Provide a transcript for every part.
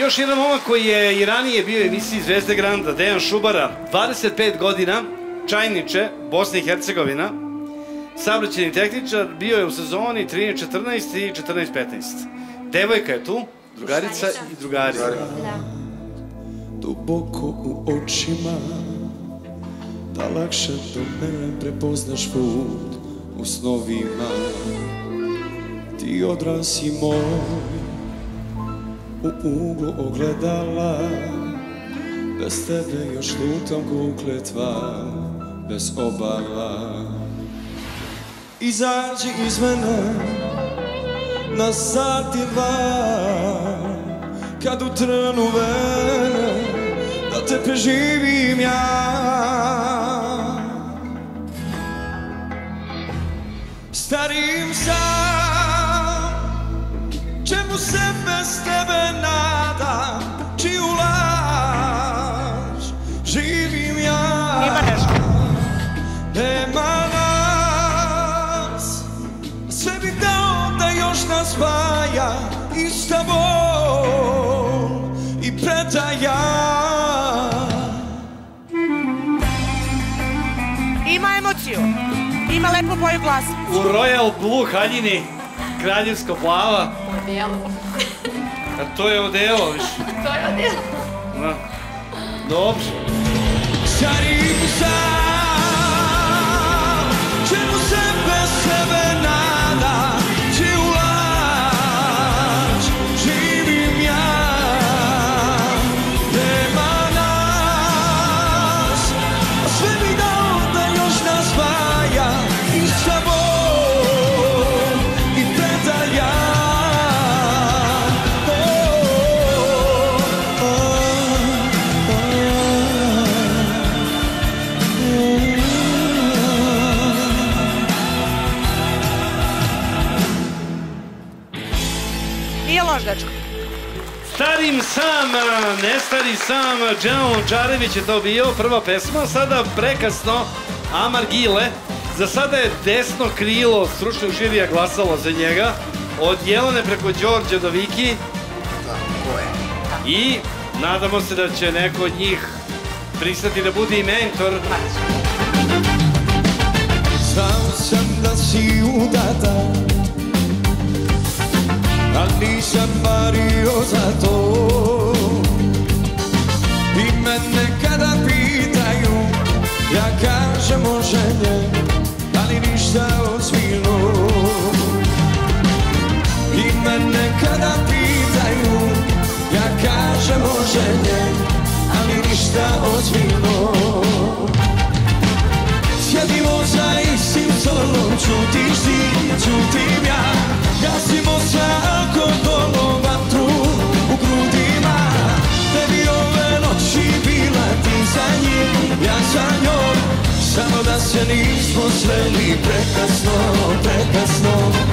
još jedan momak koji je i ranije bio u emisiji Zvezde Granda, Dejan Šubara, 25 godina, Čajniče, Bosna i Hercegovina, saobraćajni tehničar, bio je u sezoni 13-14 i 14-15. Devojka je tu, drugarica i drugari. Duboko u očima, da lakše do mene prepoznaš put u snovima. Ti odraz si moj u uglu ogledala, bez tebe još lutam ko ukletva, bez obala. Izađi iz mene na sat i dva, kad u trnu vene da te preživim ja. Starim sam, čemu se bez tebe nadam, čiju laž živim ja. Nema nas, sve bih dao da još nas spaja, ista bol i predaja. Ima emociju, ima lepo boju glasa. U Royal Blue haljini, kraljevsko plava. Odijelo. A to je odijelo, viš? To je odijelo. Dobro. Starim sam, čemu se bez sebe nadam, čiju laž živim ja. Nema nas, a sve bih dao da još nas spaja, ista bol i predaja. Nije loš, dečko. Starim sam, ne stari sam, Džano Lončarević je to bio, prva pesma, sada prekasno Amar Gile. Za sada je desno krilo stručnog žirija glasalo za njega, od Jelene preko Đorđa do Viki. I nadamo se da će neko od njih pristati da bude i mentor. Znao sam da si udata, al nisam mario za to. I mene kada pitaju, ja kažem oženjen, ali ništa ozbiljno. I mene kada pitaju, ja kažem oženjen, ali ništa ozbiljno. Sjedimo za istim stolom, čutiš ti, čutim ja. Gasimo sa alkoholom vatru u grudima. Tebi ove noći bila ti za njim, ja za njom. Samo da se nismo sreli prekasno, prekasno.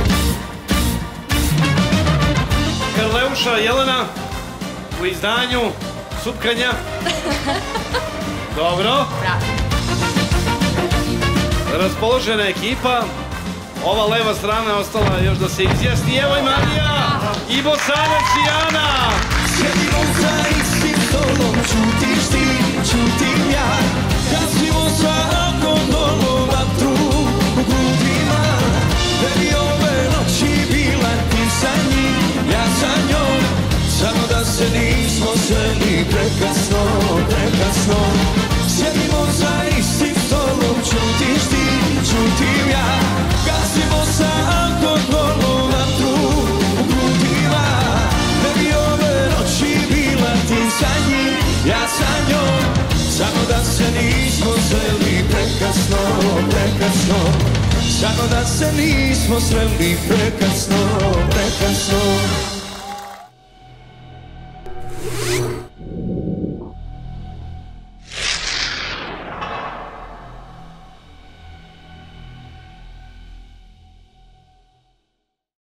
Karleuša Jelena u izdanju Supkanja. Dobro. Raspoložena ekipa. Ova leva strana je ostala još da se izjasni. Evo i Marija i Bosanac i Ana. Sjedimo za istim stolom, čutiš ti, čutim ja. Gasimo sa alkoholom vatru u grudima. Tebi ove noći bila ti sa njim, ja sa njom. Samo da se nismo sreli prekasno, prekasno. Sjedimo za istim stolom, čutiš ti, čutim ja. Gasimo sa alkoholom vatru u grudima. Tebi ove noći bila ti sa njim, ja sa njom. Samo da se nismo sreli prekasno, prekasno. Samo da se nismo sreli prekasno, prekasno.